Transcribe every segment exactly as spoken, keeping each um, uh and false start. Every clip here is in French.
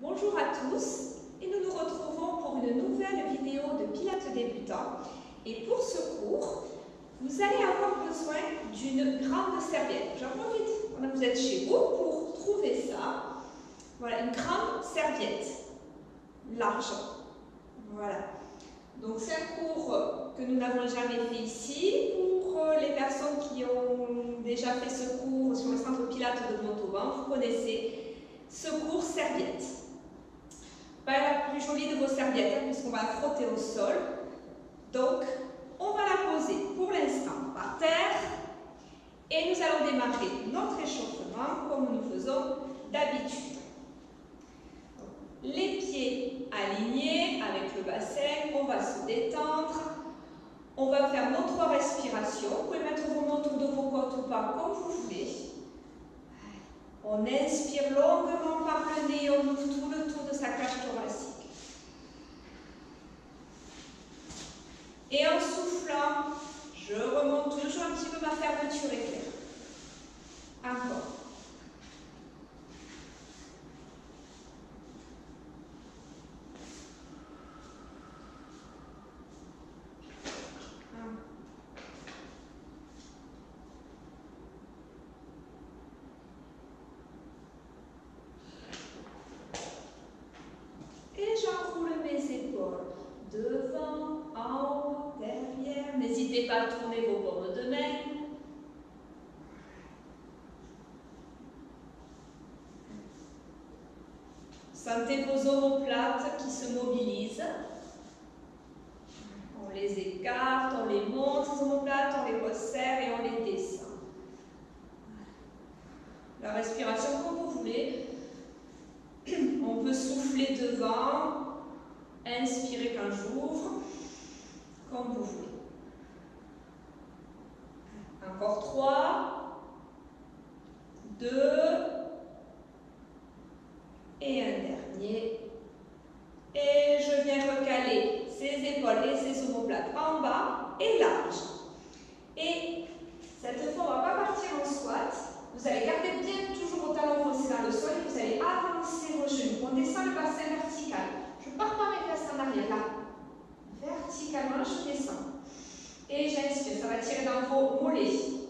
Bonjour à tous et nous nous retrouvons pour une nouvelle vidéo de Pilates débutant. Et pour ce cours, vous allez avoir besoin d'une grande serviette. J'en profite, vous êtes chez vous pour trouver ça. Voilà, une grande serviette large. Voilà. Donc c'est un cours que nous n'avons jamais fait ici. Pour les personnes qui ont déjà fait ce cours sur le centre Pilates de Montauban, vous connaissez ce cours serviette. Pas la plus jolie de vos serviettes, hein, puisqu'on va la frotter au sol. Donc, on va la poser pour l'instant par terre et nous allons démarrer notre échauffement comme nous faisons d'habitude. Les pieds alignés avec le bassin, on va se détendre. On va faire nos trois respirations. Vous pouvez mettre vos mains autour de vos côtes ou pas, comme vous voulez. On inspire longuement par le nez, on ouvre tout le tour de sa cage thoracique. Et en soufflant, je remonte toujours un petit peu ma fermeture éclair. Encore. Devant, en haut, derrière. N'hésitez pas à tourner vos paumes de main. Sentez vos omoplates qui se mobilisent. On les écarte, on les monte, ces omoplates, on les resserre et on les descend. La respiration comme vous voulez. On peut souffler devant. Inspirez quand j'ouvre, comme vous voulez. Encore trois, deux, et un dernier. Et je viens recaler ces épaules et ces omoplates en bas et large. Et cette fois, on ne va pas partir en squat. Vous allez garder bien toujours vos talons foncés dans le sol et vous allez avancer vos genoux. On descend le bassin vertical. Je ne pars pas mes fesses en arrière, là. Verticalement, je descends. Et j'inspire, ça va tirer dans vos mollets.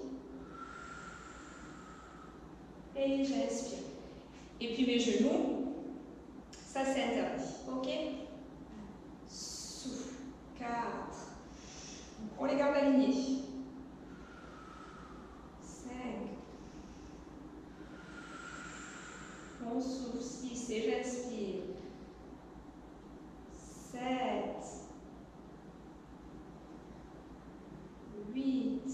Et j'inspire. Et puis mes genoux, ça c'est interdit. Ok? Souffle. quatre. On les garde alignés. cinq. On souffle. six. Et j'inspire. sept, huit.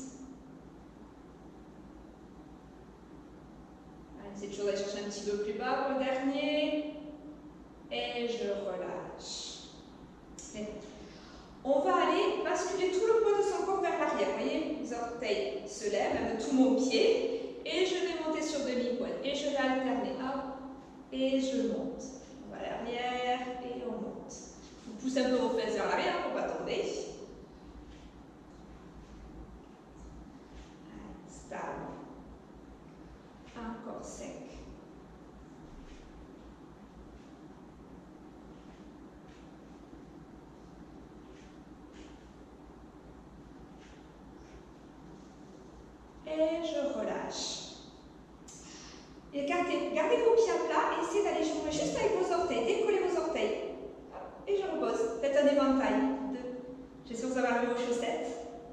Allez, c'est toujours d'aller chercher un petit peu plus bas pour le dernier. Et je relâche. Et on va aller basculer tout le poids de son corps vers l'arrière. Vous voyez, les orteils se lèvent, même tout mon pied. Et je vais monter sur demi-pointe. Et je vais alterner. Hop. Et je monte. On va à l'arrière et on monte. Vous poussez un peu vos fesses vers l'arrière pour ne pas tomber. Stable. Encore cinq. Et je relâche. Et gardez, gardez vos pieds à plat et essayez d'aller jouer juste avec vos orteils. Décollez vos orteils. Et je repose. Faites un éventail. Deux. J'espère que vous avez arrivé aux chaussettes.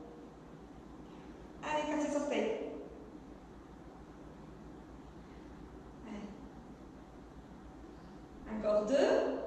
Allez, cassez les orteils. Allez. Encore deux.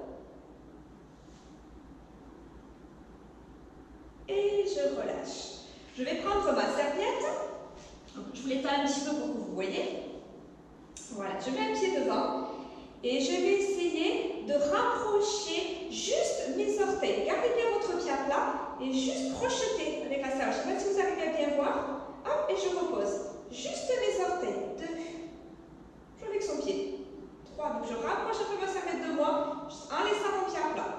Et je relâche. Je vais prendre ma serviette. Donc, je vous l'étends un petit peu pour que vous voyez. Voilà, je mets un pied devant. Et je vais essayer de rapprocher juste mes orteils. Gardez bien votre pied à plat et juste projetez avec la serre. Je ne sais pas si vous arrivez à bien voir. Hop, et je repose. Juste mes orteils. Deux. Je avec son pied. Trois. Donc je rapproche un peu ma serviette de moi en laissant mon pied à plat.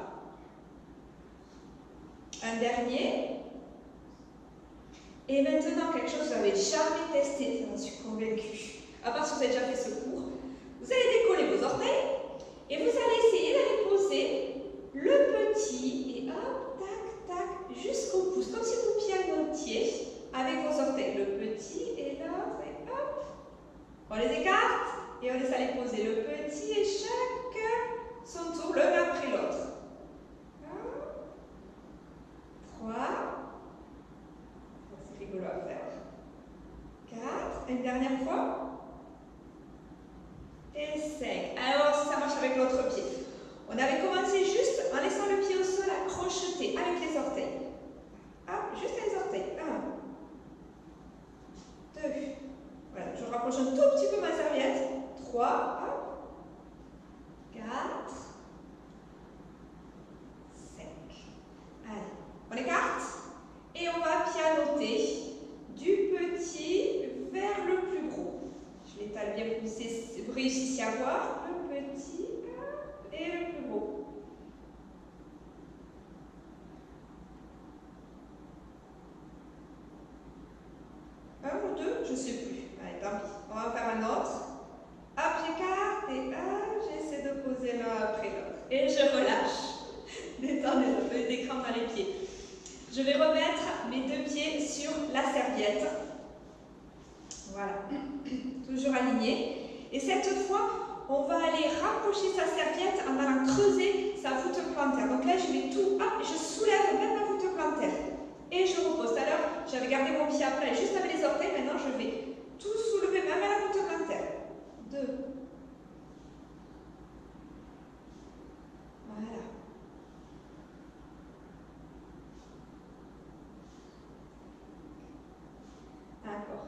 Un dernier. Et maintenant, quelque chose que vous n'avez jamais testé, j'en suis convaincue. À part si vous avez déjà fait ce cours. Vous allez décoller vos orteils et vous allez essayer Je vais remettre mes deux pieds sur la serviette. Voilà, toujours aligné. Et cette fois, on va aller rapprocher sa serviette en allant creuser sa voûte plantaire. Donc là, je mets tout, hop, je soulève même la voûte plantaire. Et je repose. Tout à l'heure, j'avais gardé mon pied à plat juste avec les orteils. Maintenant, je vais tout soulever, même à la voûte plantaire. Deux. Voilà. Encore.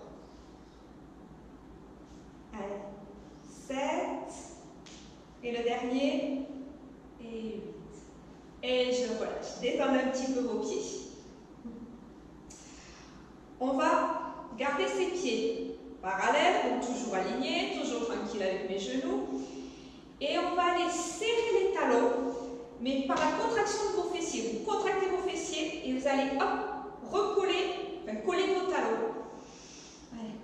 Allez. Sept. Et le dernier. Et huit. Et je relâche. Détendez un petit peu vos pieds. On va garder ses pieds parallèles, donc toujours alignés, toujours tranquille avec mes genoux. Et on va aller serrer les talons, mais par la contraction de vos fessiers. Vous contractez vos fessiers et vous allez hop, recoller, enfin coller vos talons. Allez.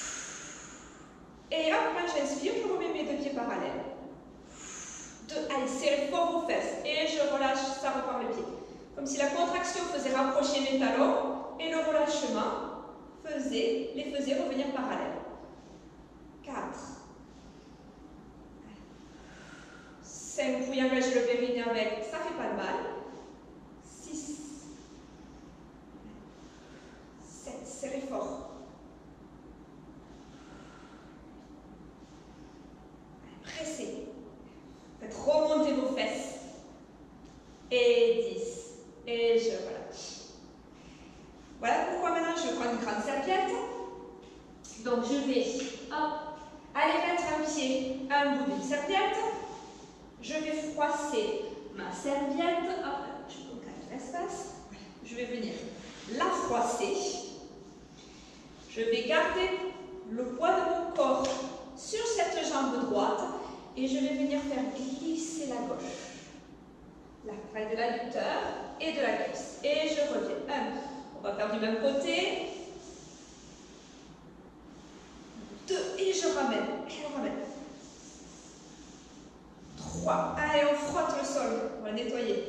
Et hop, quand j'inspire, je remets mes deux pieds parallèles. Deux, allez, serrez fort vos fesses. Et je relâche, ça repart le pied. Comme si la contraction faisait rapprocher mes talons et le relâchement faisait, les faisait revenir parallèles. quatre. cinq, vous pouvez engager le périnée avec, ça fait pas de mal. six. sept, serrez fort. Pressez. Faites remonter vos fesses. Et dix. Et je relâche. Voilà pourquoi maintenant je prends une grande serviette. Donc je vais hop, aller mettre un pied à un bout d'une serviette. Je vais froisser ma serviette. Hop, je me calme l'espace. Je vais venir la froisser. Je vais garder le poids de mon corps sur cette jambe droite et je vais venir faire glisser la gauche. La taille de l'adducteur et de la cuisse. Et je reviens. Un. On va faire du même côté. Deux. Et je ramène. Et on ramène. Trois. Allez, on frotte le sol. On va nettoyer.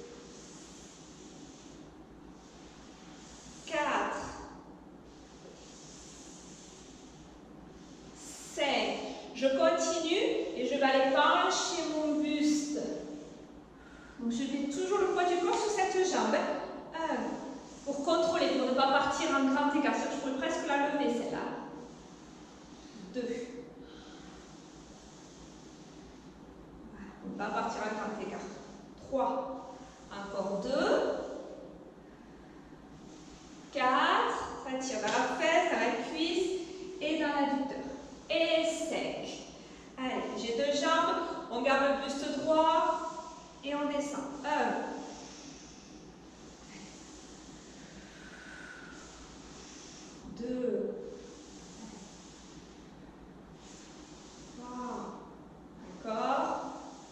Quatre. Cinq. Je continue et je vais aller pencher mon buste. Donc je mets toujours le poids du corps sur cette jambe. Un. Pour contrôler, pour ne pas partir en grand écart. Je pourrais presque la lever, celle-là. Deux. On ne va pas partir en grand écart. Trois. Encore deux. Quatre. Ça tire dans la fesse, dans la cuisse et dans l'adducteur. Et cinq. Allez, j'ai deux jambes. On garde le buste droit et on descend. Un. Deux, trois, encore,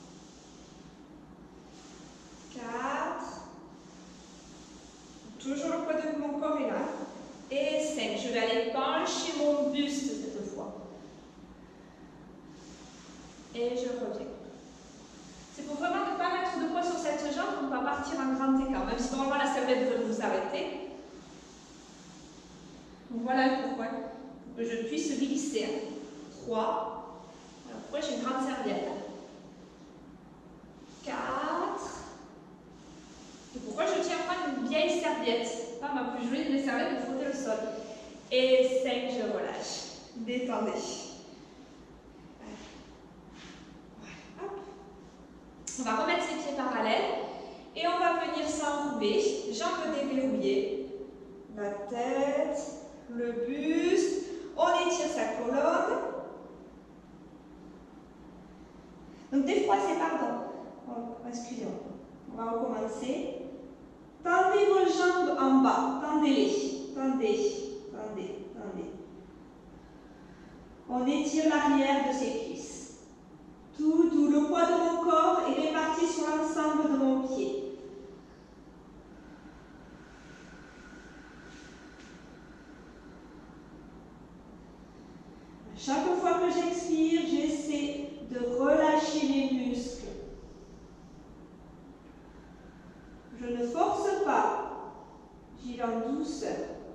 quatre, toujours le poids de mon corps est là, et cinq. Je vais aller pencher mon buste cette fois. Et je reviens. C'est pour vraiment ne pas mettre de poids sur cette jambe pour ne pas partir en grand écart, même si normalement la serviette devrait vous arrêter. Donc voilà pourquoi, pour que je puisse glisser. trois. Alors pourquoi j'ai une grande serviette? quatre. Et pourquoi je tiens à prendre une vieille serviette? Pas ma plus jolie des serviettes pour frotter le sol. Et cinq, je relâche. Détendez. Voilà. Hop. On va remettre ses pieds parallèles et on va venir s'enrouler, jambes déverrouillées, la tête, le buste, on étire sa colonne. Donc des fois c'est pardon. Oh, excusez-moi. On va recommencer. Tendez vos jambes en bas, tendez-les, tendez, tendez, tendez. On étire l'arrière de ses cuisses. Tout, tout le poids de mon corps est réparti sur l'ensemble de mon pied. Chaque fois que j'expire, j'essaie de relâcher mes muscles. Je ne force pas. respire en douceur.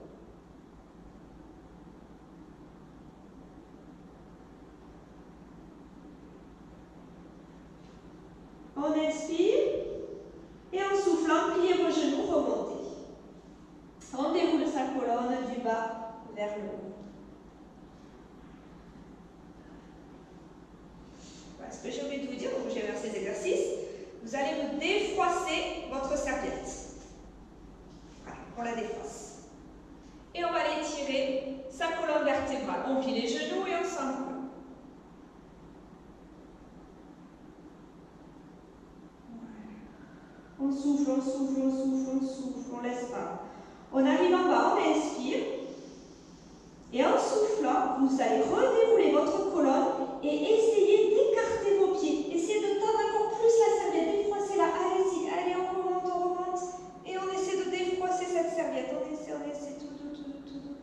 On inspire et en soufflant, pliez vos genoux, remontez. On déroule sa colonne du bas vers le haut. Voilà ce que j'ai oublié de vous dire, donc j'ai vers ces exercices. Vous allez vous défroisser votre serviette. Voilà, on la défroisse. Et on va aller étirer sa colonne vertébrale. On plie les genoux et on s'enroule. On souffle, on souffle, on souffle, on souffle, on laisse pas. On arrive en bas, on inspire. Et en soufflant, vous allez redérouler votre colonne et essayer d'écarter vos pieds. Essayez de tendre encore plus la serviette. Défroissez-la. Allez-y, allez, on remonte, on remonte. Et on essaie de défroisser cette serviette. On essaie, on essaie, tout, tout, tout, tout, tout.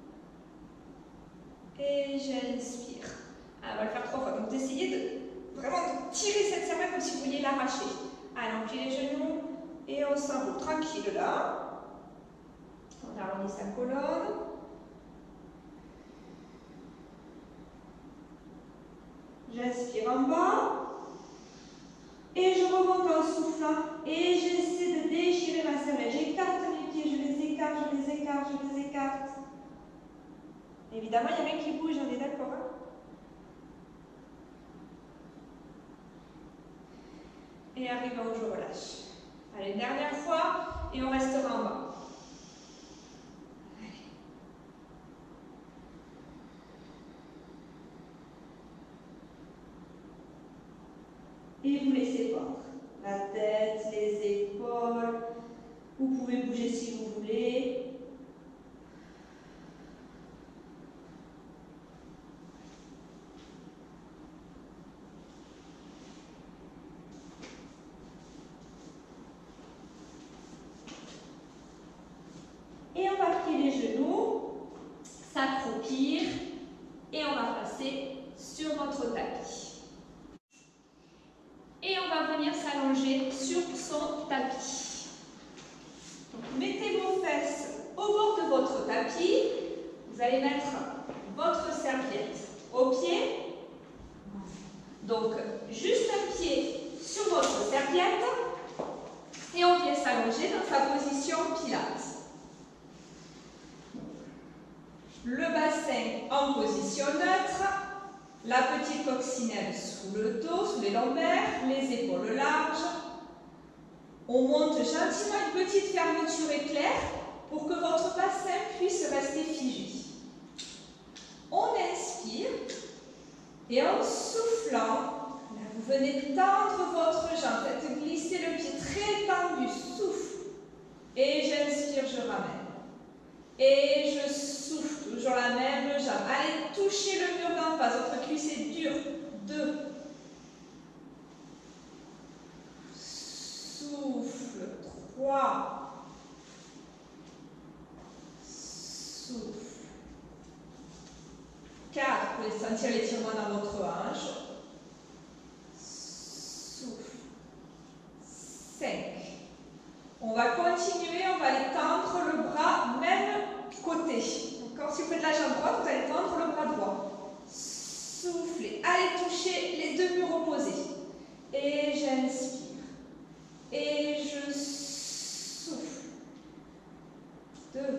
Et j'inspire. Ah, on va le faire trois fois. Donc, vous essayez de vraiment de tirer cette serviette comme si vous vouliez l'arracher. Allez, on plie les genoux et on s'enroule tranquille là. On arrondit sa colonne. J'inspire en bas. Et je remonte en soufflant. Et j'essaie de déchirer ma serviette. J'écarte mes pieds, je les écarte, je les écarte, je les écarte. Évidemment, il n'y a rien qui bouge, on est d'accord, hein? Et arrivant où je relâche. Allez, une dernière fois, et on restera en bas. Allez. Et vous laissez prendre la tête, les épaules. Vous pouvez bouger si vous voulez. Et on va plier les genoux, s'accroupir et on va passer sur notre tapis. Et on va venir s'allonger sur son tapis. Donc, mettez vos fesses au bord de votre tapis. Vous allez mettre votre serviette au pied. Donc, juste un pied sur votre serviette et on vient s'allonger dans sa position pilates. Le bassin en position neutre, la petite coccinelle sous le dos, sous les lombaires, les épaules larges. On monte gentiment une petite fermeture éclair pour que votre bassin puisse rester figé. On inspire et en soufflant, là, vous venez tendre votre jambe, faites glisser le pied très tendu, souffle. Et j'inspire, je ramène. Et je souffle, toujours la même jambe. Allez, touchez le mur d'en face, votre cuisse est dure. Deux. Souffle. Trois. Souffle. Quatre. Vous pouvez sentir l'étirement dans votre hanche. Souffle. Cinq. On va continuer, on va aller tendre le bras, même côté. Encore si vous faites la jambe droite, vous allez tendre le bras droit. Soufflez. Allez toucher les deux murs opposés. Et j'inspire. Et je souffle. Deux.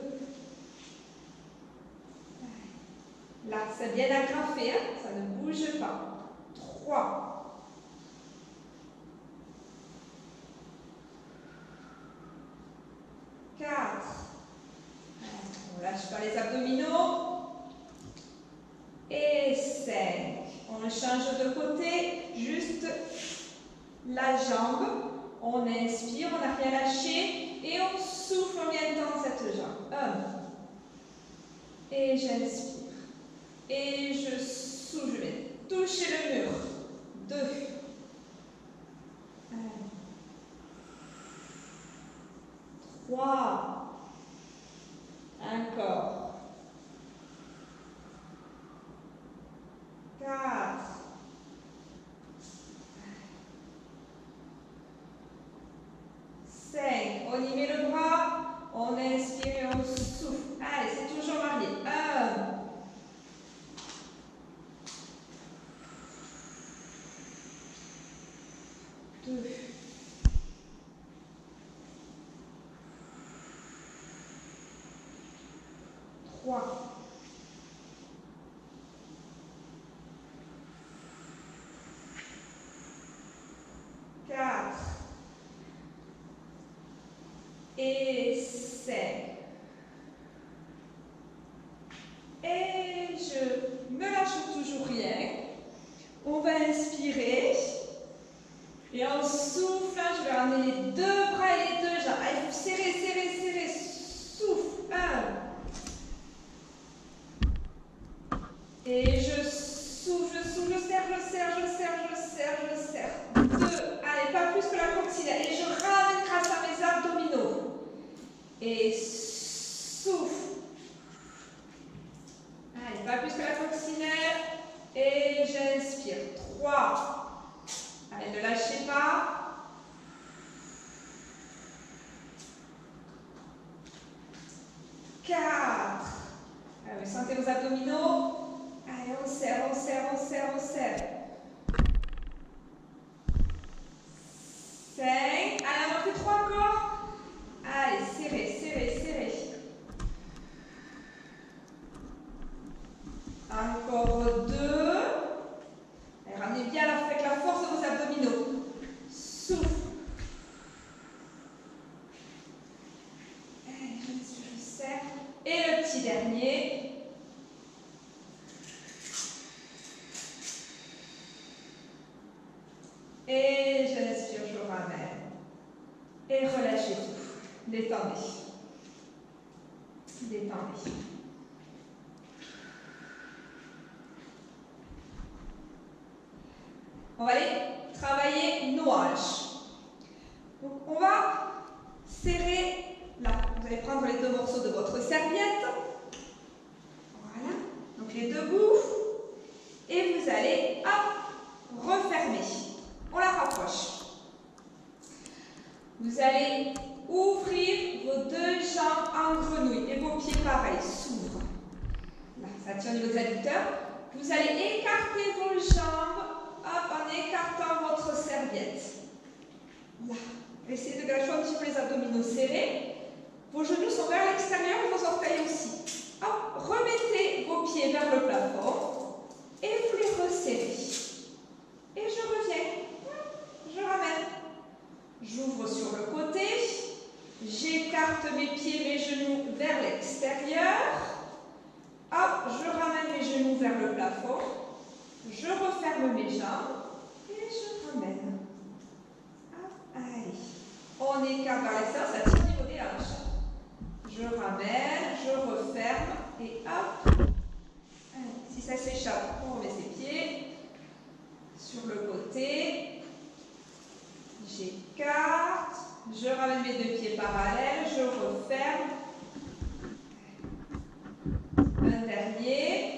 Là, c'est bien agrafé, hein? Ça ne bouge pas. Trois. Quatre. On lâche pas les abdominaux. Et cinq. On change de côté, juste la jambe. On inspire, on n'a rien lâché. Et on souffle, on vient tendre cette jambe. Un. Et j'inspire. Et je souffle, je vais toucher le mur. Deux. Un. Trois. Encore. Quatre. Cinq. On y met le bras. On inspire et deux, trois, quatre et cinq. Et je me lâche toujours rien. On va inspirer. Et en soufflant, je vais ramener les deux bras et les deux jambes. Allez, vous serrez, serrez, serrez. Souffle. Un. Et je souffle, je souffle, je serre, je serre, je serre, je serre, je serre. Deux. Allez, pas plus que la coccyliaire. Et je ramène grâce à mes abdominaux. Et souffle. Allez, pas plus que la coccyliaire. Et j'inspire. Trois. Allez, ne lâchez pas. Quatre. Allez, vous sentez vos abdominaux. Allez, on serre, on serre, on serre, on serre. Cinq. Allez, on en fait trois encore. Allez, serrez, serrez, serrez. Encore deux. Allez, ramenez bien avec la force de vos abdominaux. Souffle. Allez, je serre. Et le petit dernier. Et j'inspire, je ramène. Et relâchez tout. Détendez. Détendez. On va aller travailler nos hanches. Donc, on va serrer là. Vous allez prendre les deux morceaux de votre serviette. Voilà. Donc, les deux bouts. Et vous allez, hop, refermer. On la rapproche. Vous allez ouvrir vos deux jambes en grenouille. Et vos pieds, pareil, s'ouvrent. Là, ça tient au niveau des adducteurs. Vous allez écarter vos jambes. Hop, en écartant votre serviette. Là. Essayez de gâcher un petit peu les abdominaux serrés. Vos genoux sont vers l'extérieur et vos orteils aussi. Hop, remettez vos pieds vers le plafond et vous les resserrez. Et je reviens. Je ramène. J'ouvre sur le côté. J'écarte mes pieds, mes genoux vers l'extérieur. Hop, je ramène mes genoux vers le plafond. Je referme mes jambes et je ramène. Hop, allez. On écarte vers l'extérieur, ça tient au niveau des hanches. Je ramène, je referme et hop. Allez. Si ça s'échappe, on remet ses pieds sur le côté. J'écarte. Je ramène mes deux pieds parallèles. Je referme. Un dernier.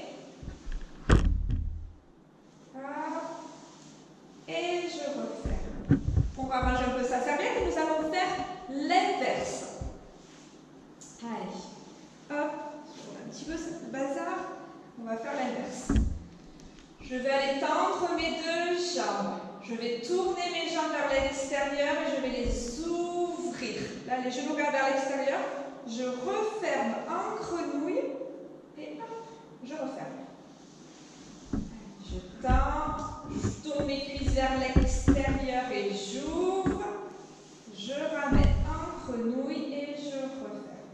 Et je referme. On va ranger un peu sa serviette et nous allons faire l'inverse. Allez, hop, un petit peu ce bazar. On va faire l'inverse. Je vais aller tendre mes deux jambes. Je vais tourner mes jambes vers l'extérieur et je vais les ouvrir. Là, les genoux vers l'extérieur. Je referme en grenouille et hop, je referme. Je tends, je tourne mes cuisses vers l'extérieur et j'ouvre. Je ramène en grenouille et je referme.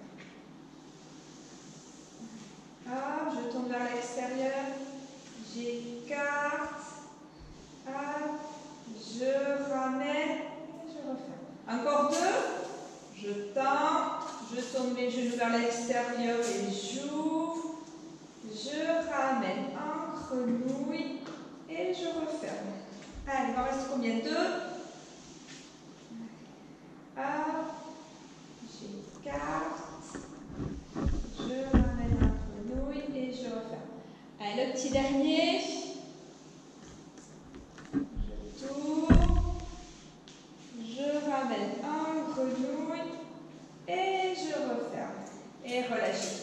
Hop, je tourne vers l'extérieur. J'écarte. Hop, je ramène et je referme. Encore deux. Je tends, je tourne mes genoux vers l'extérieur et j'ouvre. Je ramène en grenouille et je referme. Allez, il m'en reste combien? Deux. Hop, j'écarte. Je ramène en grenouille et je referme. Allez, le petit dernier. Je tourne. Je ramène en grenouille et je referme. Et relâchez.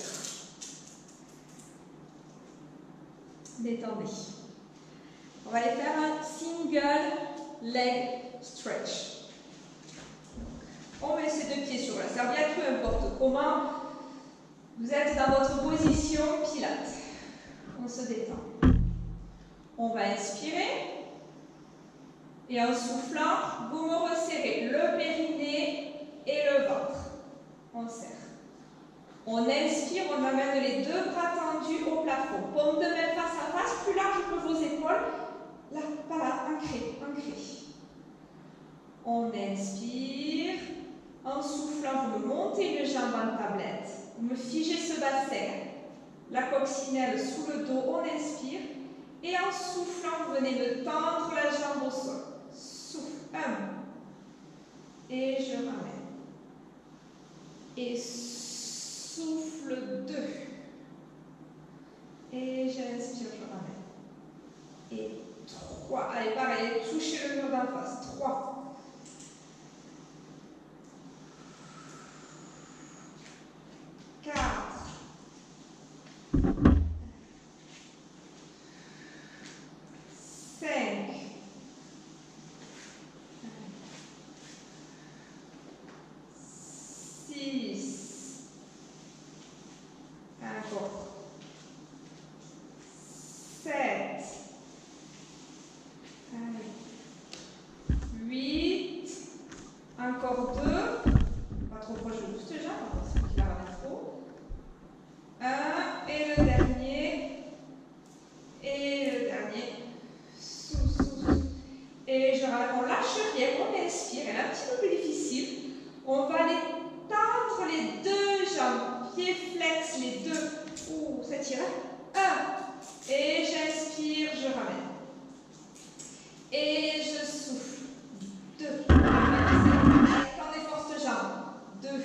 Détendez. On va aller faire un single leg stretch. On met ses deux pieds sur la serviette, peu importe comment. Vous êtes dans votre position pilates. On se détend. On va inspirer. Et en soufflant, vous me resserrez le périnée et le ventre. On serre. On inspire, on amène les deux bras tendus au plafond. Paume de main face à face, plus large que vos épaules. Là, pas là, ancré, ancré. On inspire. En soufflant, vous me montez les jambes en tablette. Vous me figez ce bassin. La coccinelle sous le dos, on inspire. Et en soufflant, vous venez me tendre la jambe au sol. Souffle. Un. Et je ramène. Et souffle. Deux. Et j'inspire, je ramène. Et trois. Allez, pareil, touchez le mur d'en face. Trois. Quatre. Cinq. Six. Encore. Sept. Huit. Encore deux. Pas trop proche de boost déjà, parce qu'il la ramène trop. Un. Et le dernier. Et le dernier. Sous, sous, sous. Et je, on lâche rien, on inspire. Elle est un petit peu plus difficile. On va aller tendre les deux jambes. Pieds flex, les deux. Ouh, ça tire. Un. Et j'inspire, je ramène. Et je souffle. Deux. Tendez force jambes. Deux.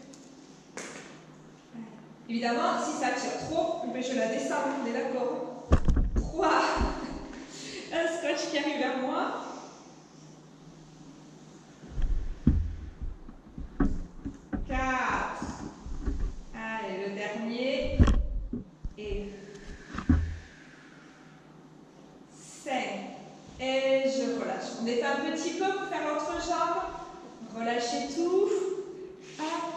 Évidemment, si ça tire trop, je la descends, on est d'accord. Trois. Un scotch qui arrive vers moi. Quatre. Allez, le dernier. Et cinq. Et je relâche. On est un petit peu pour faire l'autre jambe. Relâchez tout. Hop.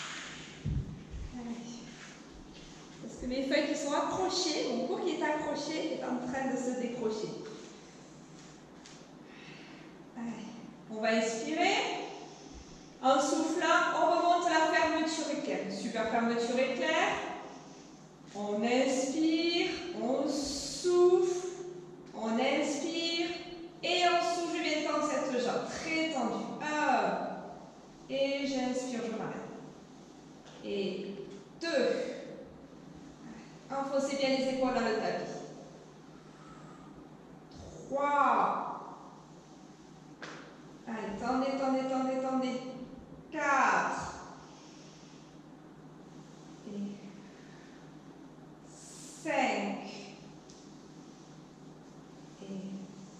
Parce que mes feuilles qui sont accrochées, mon cours qui est accroché est en train de se décrocher. Allez. On va expirer. En soufflant, on remonte à la fermeture éclair. Super fermeture éclair. On inspire, on souffle, on inspire et on souffle. Je viens tendre cette jambe, très tendue. Un. Et j'inspire, je ramène. Et deux. Enfoncez bien les épaules dans le tapis. Trois. Allez, tendez, tendez, tendez, tendez. Quatre. Et cinq. Et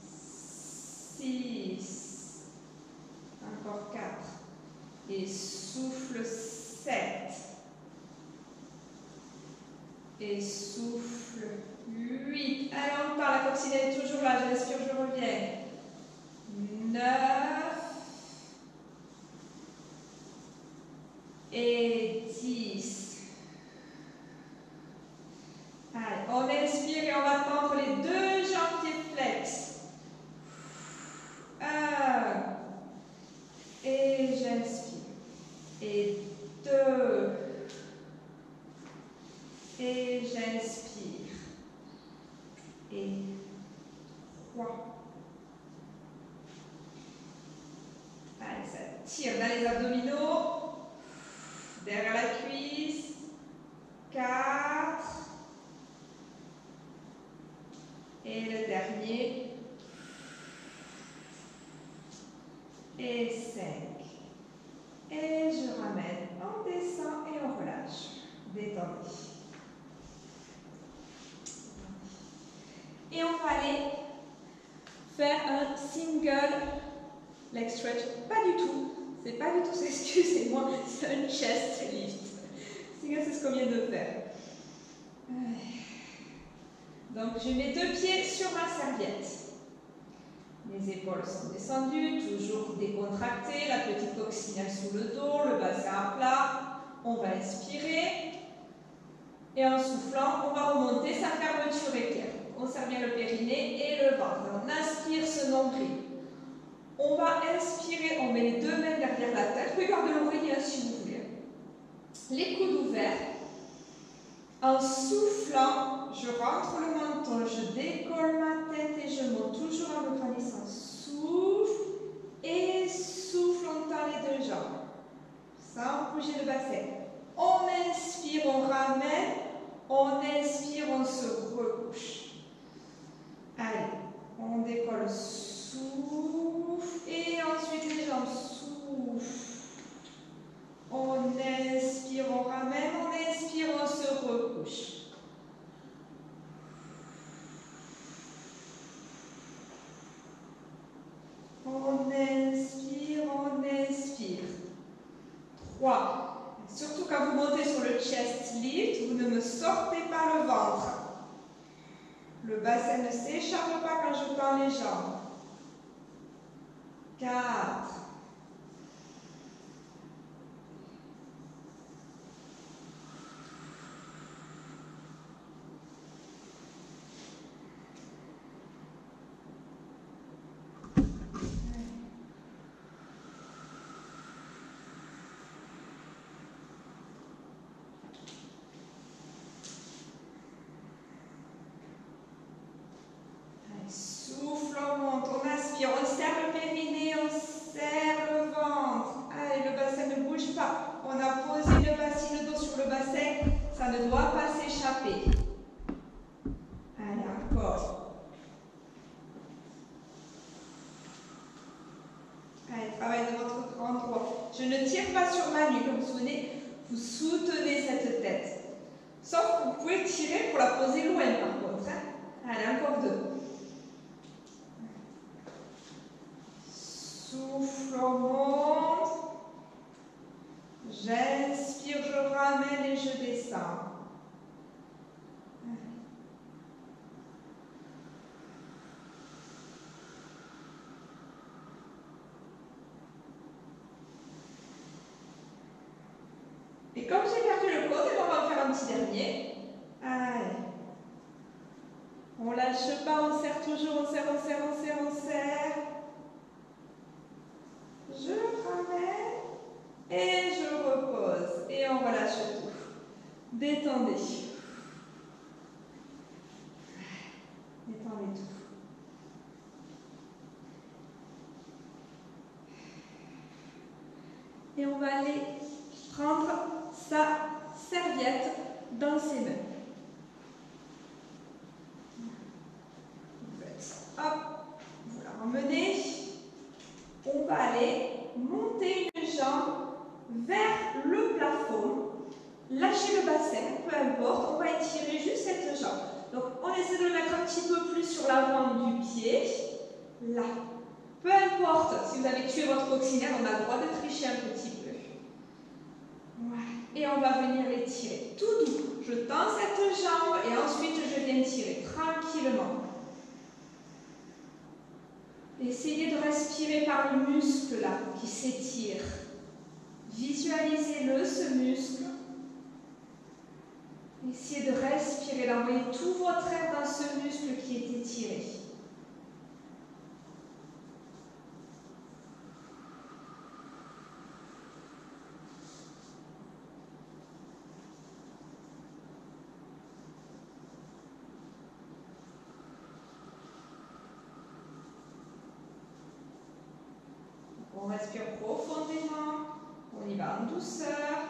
six. Encore quatre. Et souffle sept. Et souffle huit. Allez, on part, la coccinelle est toujours là. J'inspire, je reviens. neuf. Et dix. Allez, on inspire et on va tendre les deux jambes pieds flex. Un. Et j'inspire. Et deux. Et j'inspire. Et trois. Allez, ça tire dans les abdominaux. Derrière la cuisse. Quatre. Et le dernier. Et cinq. Et je ramène. On descend et on relâche. Détendez. Et on va aller faire un single leg stretch. Pas du tout. C'est pas du tout, excusez-moi, c'est un chest lift. Single, c'est ce qu'on vient de faire. Donc, je mets deux pieds sur ma serviette. Les épaules sont descendues, toujours décontractées, la petite coccinelle sous le dos, le bassin à plat. On va inspirer. Et en soufflant, on va remonter sa fermeture éclair. On serre bien le périnée et le ventre. On inspire ce nombril. On va inspirer, on met les deux mains derrière la tête. Regardez l'oreiller si vous voulez. Les coudes ouverts. En soufflant, je rentre le menton, je décolle ma tête et je monte toujours en me grandissant. Souffle et souffle, on tend les deux jambes. Sans bouger le bassin. On inspire, on ramène. On inspire, on se recouche. Allez, on décolle, souffle. Et ensuite les jambes, souffle. On inspire, on ramène, on inspire, on se recouche. On inspire, on inspire. Trois. Surtout quand vous montez sur le chest lift, vous ne me sortez pas le ventre. Le bassin ne s'échappe pas quand je tends les jambes. Quatre. Souffle, on monte, on inspire, on serre le périnée, on serre le ventre. Allez, le bassin ne bouge pas. On a posé le bassin, le dos sur le bassin, ça ne doit pas s'échapper. Allez, encore. Allez, travail de votre endroit. Je ne tire pas sur ma nuque, vous vous souvenez, vous soutenez cette tête. Sauf que vous pouvez tirer pour la poser loin par contre. Hein. Allez, encore deux. Souffle, on monte. J'inspire, je ramène et je descends. Et comme j'ai perdu le côte, on va en faire un petit dernier. Allez. On lâche pas, on serre toujours, on serre, on serre, on serre, on serre. Je ramène et je repose. Et on relâche tout. Détendez. Détendez tout. Et on va aller prendre sa serviette dans ses mains. Hop, vous la ramenez. On va aller monter une jambe vers le plafond. Lâchez le bassin, peu importe. On va étirer juste cette jambe. Donc, on essaie de le mettre un petit peu plus sur l'avant du pied. Là. Peu importe si vous avez tué votre coccynaire, on a le droit de tricher un petit peu. Voilà. Et on va venir l'étirer tout doux. Je tends cette jambe et ensuite je viens tirer tranquillement. Essayez de respirer par le muscle là qui s'étire. Visualisez-le, ce muscle. Essayez de respirer, d'envoyer tout votre air dans ce muscle qui est étiré. On respire profondément, on y va en douceur.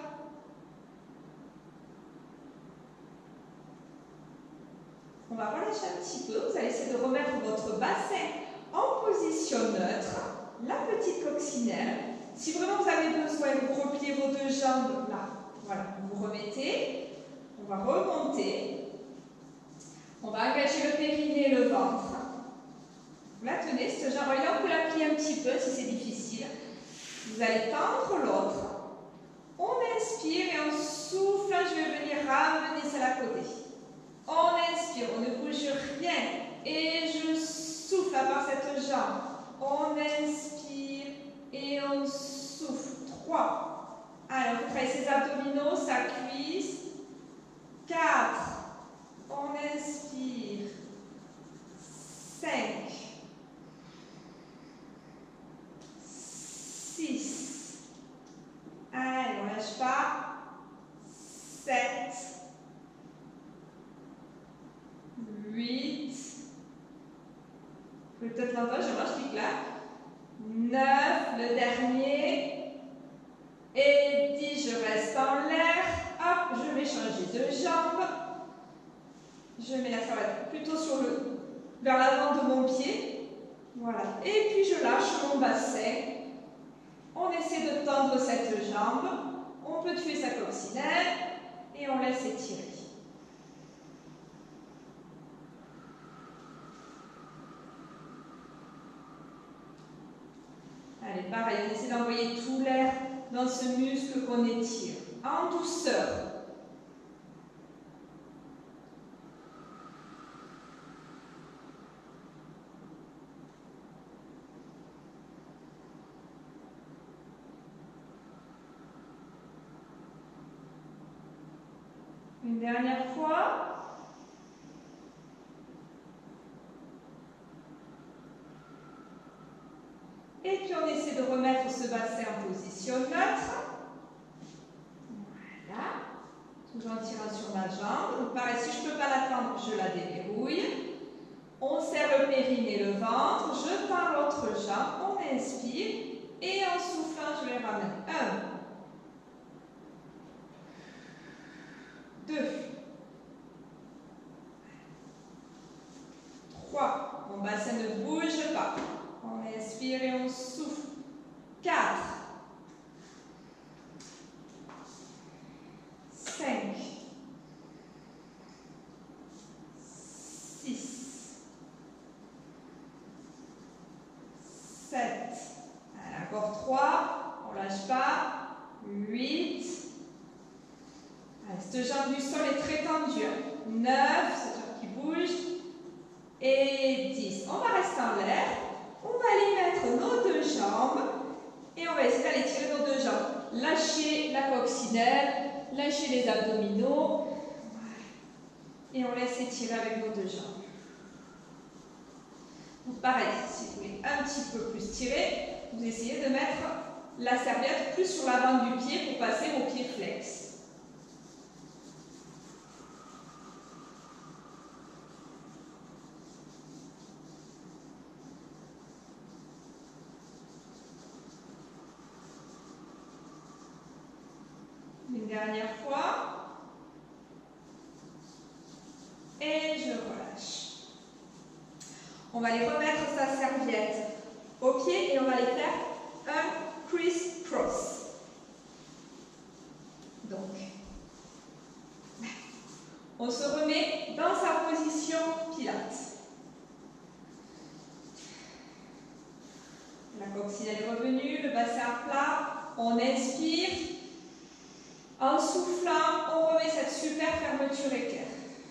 On va relâcher un petit peu, vous allez essayer de remettre votre bassin en position neutre, la petite coccinelle. Si vraiment vous avez besoin, vous repliez vos deux jambes là, voilà, vous remettez, on va remonter, on va engager le périnée et le ventre. Vous la tenez, cette jambe, là, on peut la plier un petit peu si c'est difficile. Vous allez tendre l'autre. On inspire et on souffle. Je vais venir ramener ça à côté. On inspire, on ne bouge rien. Et je souffle à part cette jambe. On inspire et on souffle. trois. Alors, vous travaillez ses abdominaux, sa cuisse. quatre. On inspire. cinq. six. Allez, on ne lâche pas. sept. huit. Vous pouvez peut-être l'entendre, je marche du clap. neuf. Le dernier. Et dix. Je reste en l'air. Hop, je vais changer de jambe. Je mets la serviette plutôt sur le, vers l'avant de mon pied. Voilà. Et puis je lâche mon bassin. On essaie de tendre cette jambe. On peut tuer sa coccinelle. Et on laisse étirer. Allez, pareil, on essaie d'envoyer tout l'air dans ce muscle qu'on étire. En douceur. Une dernière fois. Et puis on essaie de remettre ce bassin en position neutre. Voilà. Toujours en tirant sur ma jambe. Donc pareil, si je ne peux pas la tendre, je la déverrouille. On serre le périnée et le ventre. Je tends l'autre jambe. On inspire. Et en soufflant, je les ramène. un. deux. trois. Mon bassin ne bouge pas. On inspire et on souffle. quatre. cinq. six. sept. Allez, encore trois. On ne lâche pas. huit. Allez, cette jambe du sol est très tendue. neuf. Cette jambe qui bouge. Et dix. On va rester en l'air. On va aller mettre nos deux jambes. Et on va essayer d'aller tirer nos deux jambes. Lâcher la coccinelle. Lâcher les abdominaux. Et on laisse étirer avec nos deux jambes. Donc pareil, si vous voulez un petit peu plus tirer, vous essayez de mettre la serviette plus sur l'avant du pied pour passer vos pieds flex. Une dernière fois. Et je relâche. On va aller remettre sa serviette au pied et on va aller faire un criss-cross. Donc, on se remet dans sa position pilates. La coccinelle est revenue, le bassin plat, on inspire. En soufflant, on remet cette super fermeture équerre.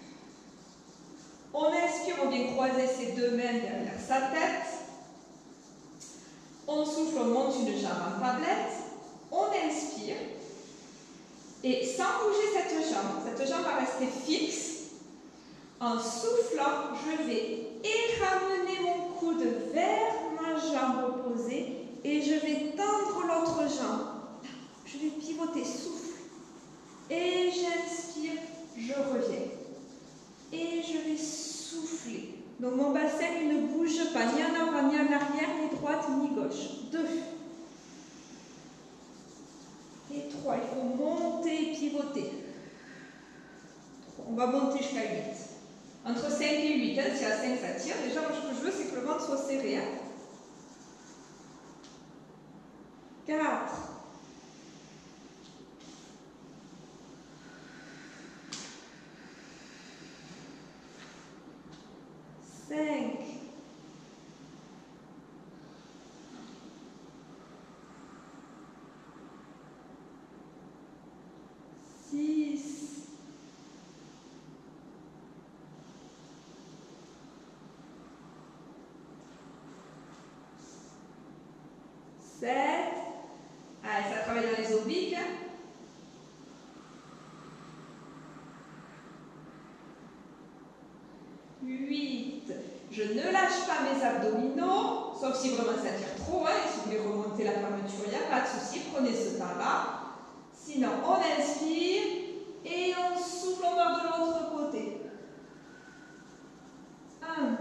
On inspire, on vient croiser ses deux mains derrière sa tête. On souffle, on monte une jambe en tablette. On inspire. Et sans bouger cette jambe, cette jambe va rester fixe. En soufflant, je vais et ramener mon coude vers ma jambe opposée et je vais tendre l'autre jambe. Je vais pivoter, souffle. Et j'inspire, je reviens. Et je vais souffler. Donc mon bassin il ne bouge pas, ni en avant, ni en arrière, ni droite, ni gauche. Deux. Et trois. Il faut monter et pivoter. On va monter jusqu'à huit. Entre cinq et huit. Hein, si à cinq ça tire, déjà moi ce que je veux c'est que le ventre soit serré. Hein. quatre. cinq, six, sept. Allez, ça travaille dans les obliques. huit. Je ne lâche pas mes abdominaux, sauf si vraiment ça tire trop. Hein, si vous voulez remonter la fermeture, il n'y a pas de souci. Prenez ce temps-là. Sinon, on inspire et on souffle, on va de l'autre côté. un.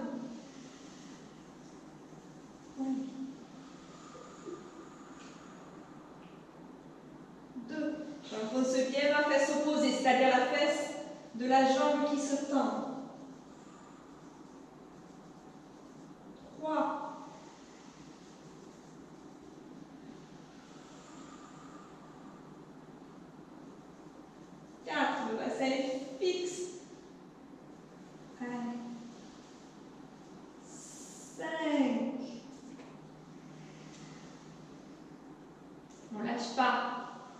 deux. J'enfonce bien ma fesse opposée, c'est-à-dire la fesse de la jambe qui se tend. trois. quatre. Le bassin est fixe. Allez. cinq. On ne lâche pas.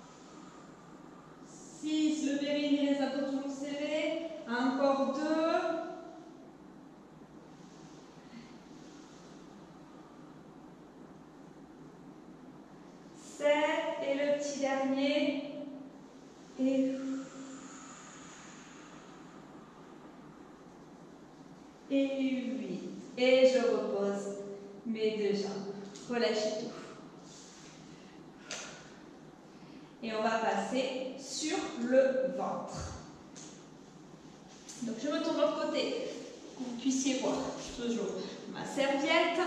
six. Le périnée, les abdos toujours serrés. Encore deux. sept. Et le petit dernier. Et, et huit. Et je repose mes deux jambes. Relâchez tout. Et on va passer sur le ventre. Donc je me tourne de l'autre côté pour que vous puissiez voir toujours ma serviette.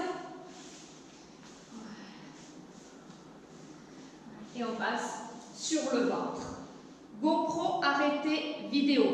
Et on passe sur le ventre. GoPro arrêté vidéo.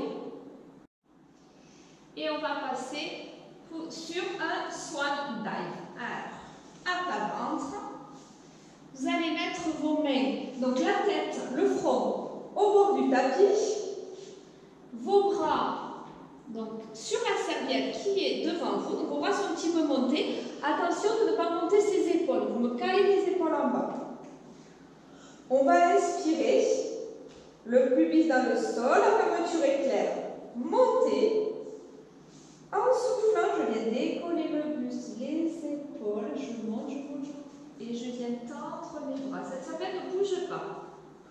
Et on va passer pour, sur un swan dive. Alors, à plat ventre. Vous allez mettre vos mains, donc la tête, le front, au bord du tapis. Vos bras, donc sur la serviette qui est devant vous. Donc vos bras sont un petit peu montés. Attention de ne pas monter ses épaules. Vous me calez les épaules en bas. On va inspirer. Le pubis dans le sol, la fermeture est claire. Montez. En soufflant, je viens décoller le buste, les épaules. Je monte, je monte, je monte. Et je viens tendre mes bras. Cette serviette ne bouge pas.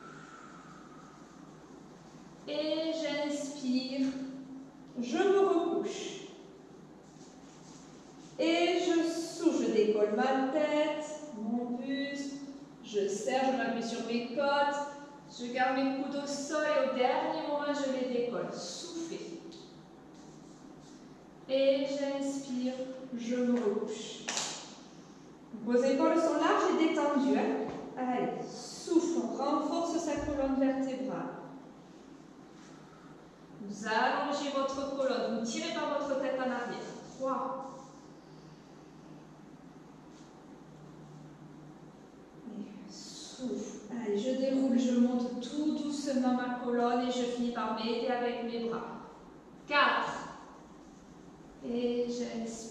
Et j'inspire. Je me recouche. Et je souffle. Je décolle ma tête, mon buste. Je serre, je m'appuie sur mes côtes. Je garde mes coudes au sol et au dernier moment, je les décolle. Soufflez. Et j'inspire. Je me recouche. Vos épaules sont larges et détendues. Hein? Allez, souffle, on renforce sa colonne vertébrale. Vous allongez votre colonne, vous ne tirez pas votre tête en arrière. trois. Et souffle. Allez, je déroule, je monte tout doucement ma colonne et je finis par m'aider avec mes bras. quatre. Et j'inspire.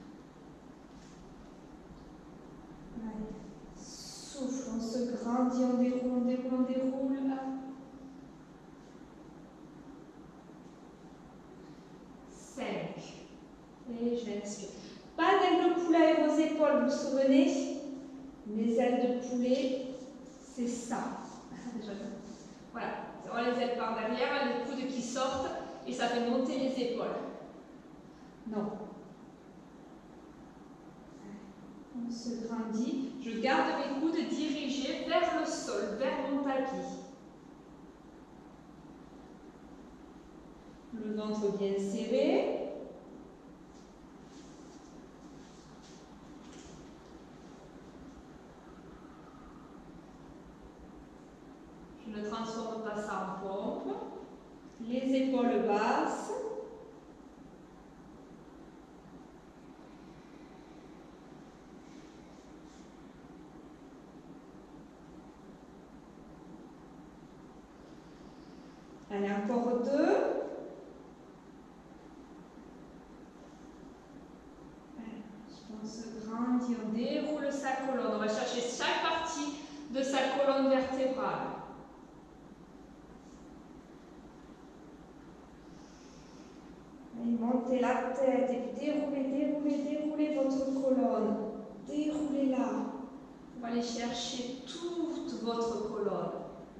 Allez, souffle, on se grandit, on déroule, on déroule, on déroule. cinq. Et j'inspire. Pas d'aile de poulet avec vos épaules, vous vous souvenez? Les ailes de poulet, c'est ça. Voilà, on les ailes par derrière, les coudes qui sortent et ça fait monter les épaules. Non. On se grandit. Je garde mes coudes dirigés vers le sol, vers mon tapis. Le ventre bien serré. Je ne transforme pas ça en pompe. Les épaules basses. Allez, encore deux. Allez, on se grandit, on déroule sa colonne. On va chercher chaque partie de sa colonne vertébrale. Allez, montez la tête et puis déroulez, déroulez, déroulez votre colonne. Déroulez-la. On va va aller chercher toute votre colonne.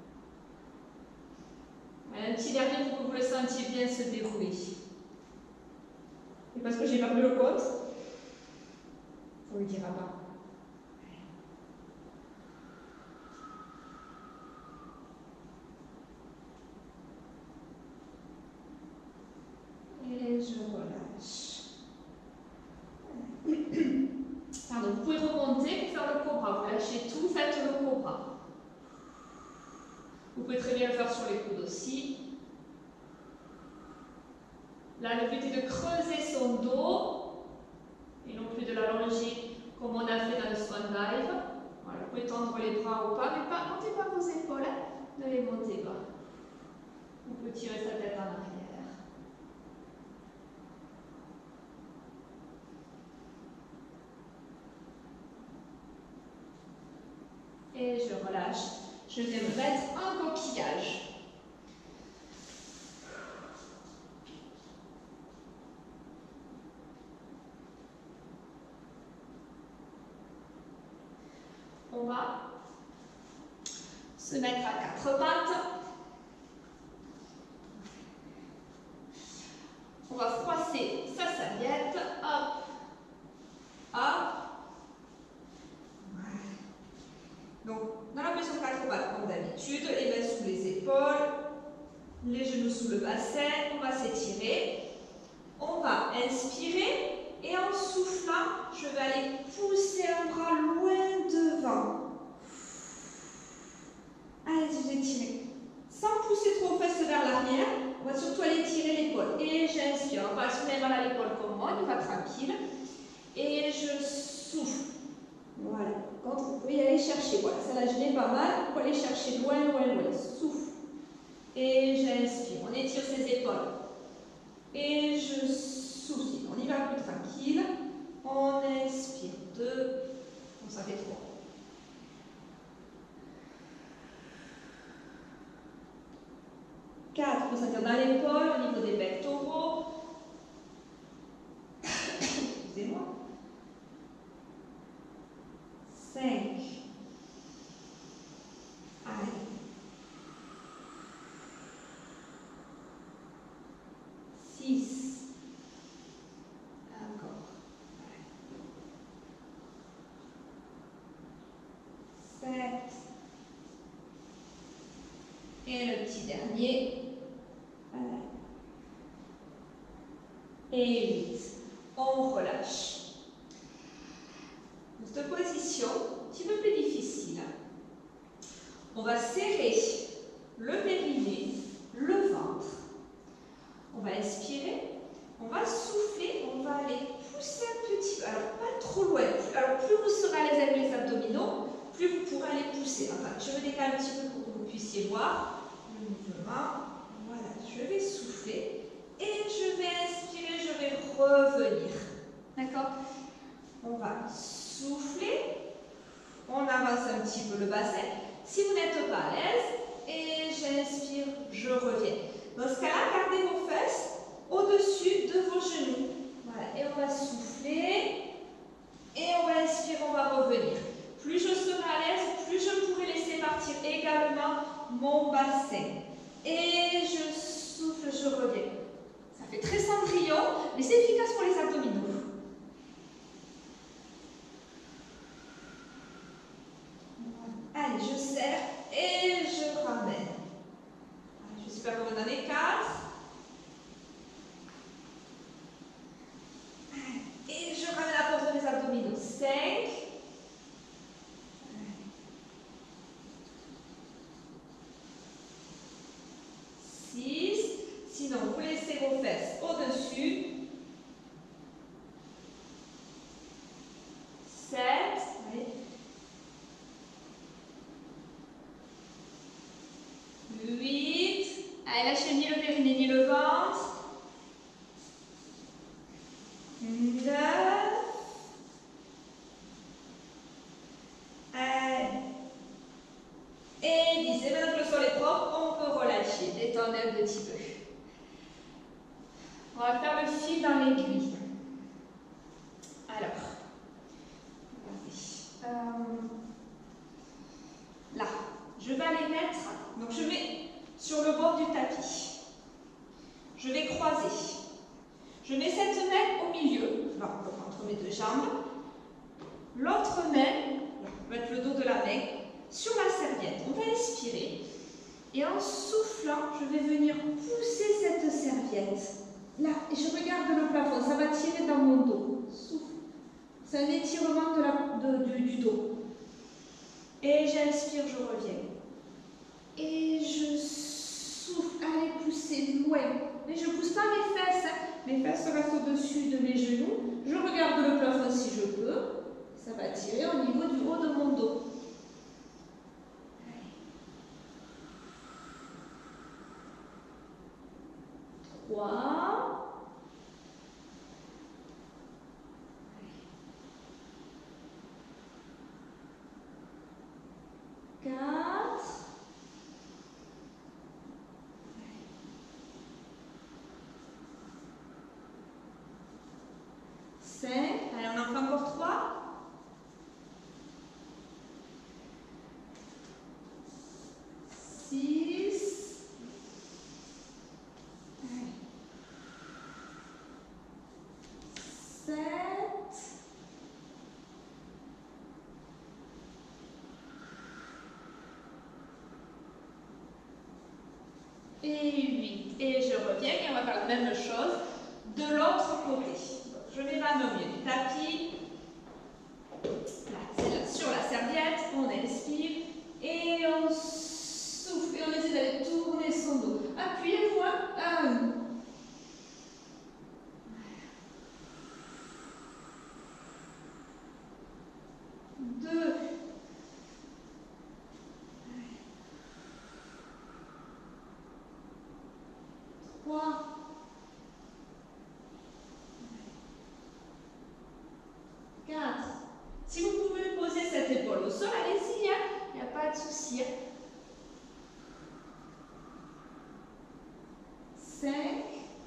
Un petit dernier pour que vous le sentiez bien se dérouler. Et parce que j'ai perdu le compte, il faut le dire à bas. Et je relâche. Pardon, vous pouvez remonter pour faire le cobra. Vous lâchez tout, faites le cobra. Vous pouvez très bien le faire sur les coudes aussi. Là, le but est de creuser son dos et non plus de l'allonger comme on a fait dans le swan dive. Voilà, vous pouvez tendre les bras ou pas, mais pas, montez pas vos épaules, hein. Ne les montez pas. On peut tirer sa tête en arrière. Et je relâche. Je vais me mettre un coquillage. On va se mettre à quatre pattes. On va froisser sa serviette. Hop, hop. Donc, dans la position quatre pattes, comme d'habitude, les mains sous les épaules, les genoux sous le bassin. On va s'étirer. On va inspirer. Et en soufflant, je vais aller pousser un bras loin devant. Allez-y, vous étirez. Sans pousser trop aux fesses vers l'arrière, on va surtout aller tirer l'épaule. Et j'inspire. On va pas se mettre mal à l'épaule comme moi, on y va tranquille. Et je souffle. Voilà. Quand vous pouvez y aller chercher. Voilà, ça l'a gêné pas mal. Vous pouvez aller chercher loin, loin, loin. Souffle. Et j'inspire. On étire ses épaules. Et je souffle. On y va plus tranquille. On inspire. Deux. Bon, ça fait trois. quatre. Pour sentir dans l'épaule, au niveau des pectoraux. Excusez-moi. cinq. Allez. six. Et le petit dernier. Et huit. On relâche. Dans cette position, un petit peu plus difficile. On va serrer le périnée, le ventre. On va inspirer. On va souffler. On va aller pousser un petit peu. Alors, pas trop loin. Alors, plus vous serez à l'aise avec les abdominaux, plus vous pourrez aller pousser. Enfin, je me décale un petit peu pour que vous puissiez voir le mouvement. Voilà, je vais souffler et je vais inspirer, je vais revenir. D'accord? On va souffler, on avance un petit peu le bassin. Si vous n'êtes pas à l'aise, et j'inspire, je reviens. Dans ce cas-là, gardez vos fesses au-dessus de vos genoux. Voilà, et on va souffler et on va inspirer, on va revenir. Plus je serai à l'aise, plus je pourrai laisser partir également mon bassin. Et je souffle, je reviens. Ça fait très cendrillon, mais c'est efficace pour les abdominaux. Allez, je serre et je ramène. J'espère que vous en avez quatre. Et je ramène la force de mes abdominaux. cinq. six. Sinon, vous laissez vos fesses au-dessus. sept. Allez. huit. Allez, lâchez ni le périnée ni le ventre. neuf. Allez. Et dix. Et maintenant que le sol est propre, on peut relâcher. Détendez un petit peu. On va faire le fil dans l'aiguille. Alors, regardez. Euh, les mettre, donc je mets sur le bord du tapis. Je vais croiser. Je mets cette main au milieu, là, entre mes deux jambes. L'autre main, là, on va mettre le dos de la main sur la serviette. On va inspirer. Et en soufflant, je vais venir pousser cette serviette. Là, et je regarde le plafond, ça va tirer dans mon dos. Souffle. C'est un étirement de la, de, de, du dos. Et j'inspire, je reviens. Et je souffle, allez, pousser loin. Mais je ne pousse pas mes fesses. Hein. Mes fesses restent au-dessus de mes genoux. Je regarde le plafond si je peux. Ça va tirer au niveau du haut de mon dos. Trois. Quatre. Cinq. Allez, on en fait encore trois. Six. Sept. Et huit. Et je reviens et on va faire la même chose de l'autre côté. Donc, je mets ma main au milieu du tapis. Là, c'est là, sur la serviette. On inspire et on souffle. Et on essaie d'aller tourner son dos. Appuyez-vous. Un. Deux. Trois. Quatre. Si vous pouvez poser cette épaule au sol, allez-y, il n'y a pas de souci. Cinq.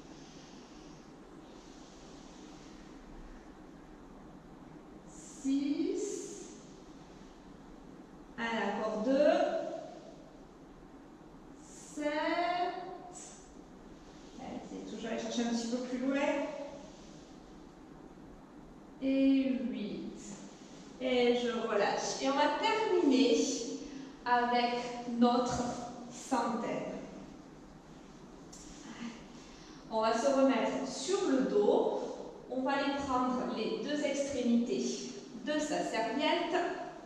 Six. Allez, encore deux. Sept. Allez, toujours aller chercher un petit peu plus loin. Et huit. Et je relâche. Et on va terminer avec notre centaine. On va se remettre sur le dos. On va aller prendre les deux extrémités de sa serviette.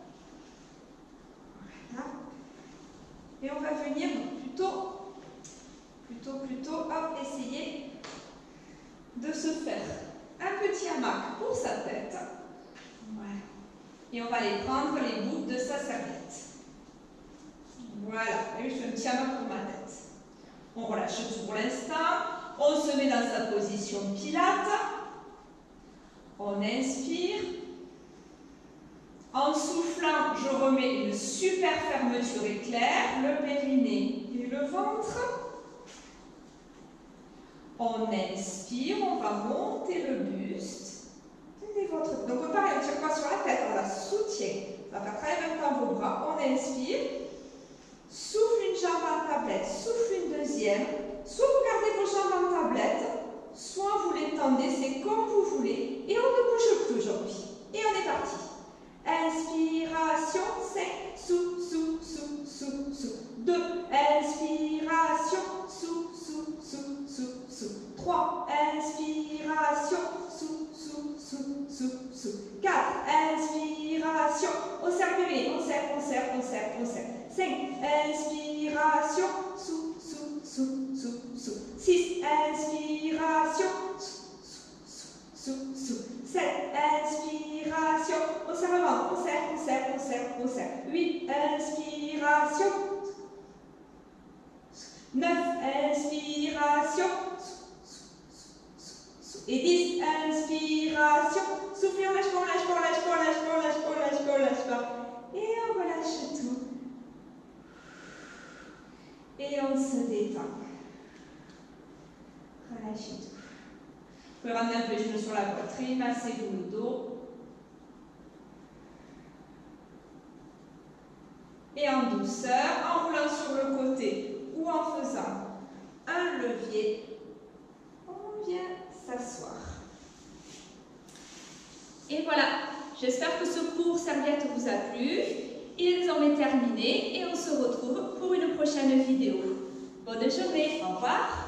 Voilà. Et on va venir plutôt, plutôt, plutôt, hop, essayer de se faire un petit hamac pour sa tête. Voilà. Et on va aller prendre les bouts de sa serviette. Voilà. Et je fais un petit hamac pour ma tête. On relâche tout pour l'instant. On se met dans sa position pilate. On inspire. En soufflant, je remets une super fermeture éclair, le périnée et le ventre. On inspire, on va monter le buste. Tenez votre... Donc pareil, on ne tire pas sur la tête, on la soutient. Ça va faire travailler en même temps vos bras. On inspire. Souffle une jambe en tablette, souffle une deuxième. Soit vous gardez vos jambes en tablette, soit vous les tendez, c'est comme vous voulez. Et on ne bouge plus aujourd'hui. Et on est parti. Inspiration, cinq, sous, sous, sous, sous, sous. deux. Inspiration, sous, sous, sous, sous, sous. trois. Inspiration, sous, sous, sous, sous, sous. quatre. Inspiration. On serre bébé, on serre, on serre, on serre, on serre. cinq. Inspiration, sous, sous, sous, sous, sous. six. Inspiration, sous, sous, sous, sous. sept. Inspiration. On serre le ventre. On serre, on serre, on serre, on serre. huit. Inspiration. neuf. Inspiration. Et dix. Inspiration. Soufflez, on lâche pas, on lâche pas, on lâche pas, on lâche pas, on lâche pas, on lâche pas, on lâche pas. Et on relâche tout. Et on se détend. Relâchez tout. Vous pouvez ramener un peu les genoux sur la poitrine, massez-vous le dos. et en douceur, en roulant sur le côté ou en faisant un levier, on vient s'asseoir. Et voilà, j'espère que ce cours serviette vous a plu. Il est désormais terminé et on se retrouve pour une prochaine vidéo. Bonne journée, au revoir.